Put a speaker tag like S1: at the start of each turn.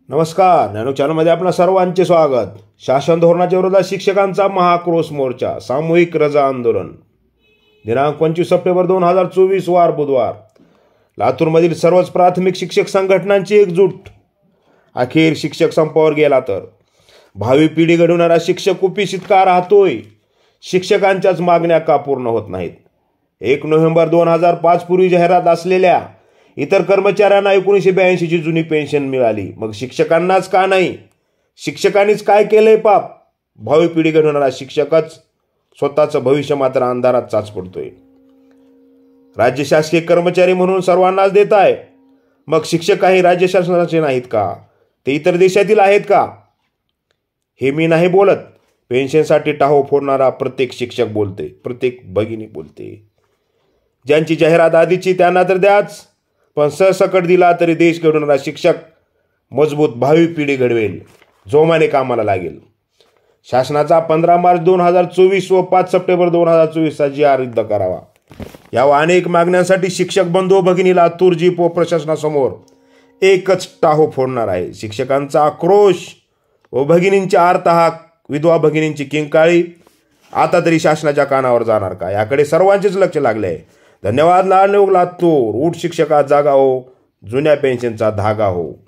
S1: नमस्कार. नॅनो चॅनलमध्ये आपल्या सर्वांचे स्वागत. शासन धोरणाच्या विरोधात शिक्षकांचा महाक्रोश मोर्चा, सामूहिक रजा आंदोलन. दिनांक 25 सप्टेंबर 2024 वार बुधवार. लातूरमधील सर्वच प्राथमिक शिक्षक संघटनांची एकजूट. अखेर शिक्षक संपावर गेला तर भावी पिढी घडवणारा शिक्षक कुपिशित का राहतोय? शिक्षकांच्याच मागण्या का पूर्ण होत नाहीत? 1 नोव्हेंबर 2005 पूर्वी जाहिरात असलेल्या इतर कर्मचाऱ्यांना 1982 ची जुनी पेन्शन मिळाली, मग शिक्षकांनाच का नाही? शिक्षकांनीच काय केलंय पाप? भावी पिढी घडवणारा शिक्षकच स्वतःचं भविष्य मात्र अंधारात चाच पडतोय. राज्य शासकीय कर्मचारी म्हणून सर्वांनाच देत आहे, मग शिक्षक काही राज्य शासनाचे नाहीत का? ते इतर देशातील आहेत का? हे मी नाही बोलत. पेन्शनसाठी टाहो फोडणारा प्रत्येक शिक्षक बोलते, प्रत्येक भगिनी बोलते. ज्यांची जाहिरात आधीची त्यांना तर द्याच, पण सरसकट दिला तरी देश घडवणारा शिक्षक मजबूत भावी पिढी घडवेल, जोमाने कामाला लागेल. शासनाचा 15 मार्च 2024 व 5 सप्टेंबर 2024 चा जी.आर. रद्द करावा. या अनेक मागण्यांसाठी शिक्षक बंधू भगिनी लातूर जीप व प्रशासनासमोर एकच टाहो फोडणार आहे. शिक्षकांचा आक्रोश व भगिनींची आर्तहाक, विधवा भगिनींची किंकाळी आता तरी शासनाच्या कानावर जाणार का? याकडे सर्वांचेच लक्ष लागले आहे. धन्यवाद. लातूर. उठ शिक्षका जागा हो, जुन्या पेन्शनचा धागा हो.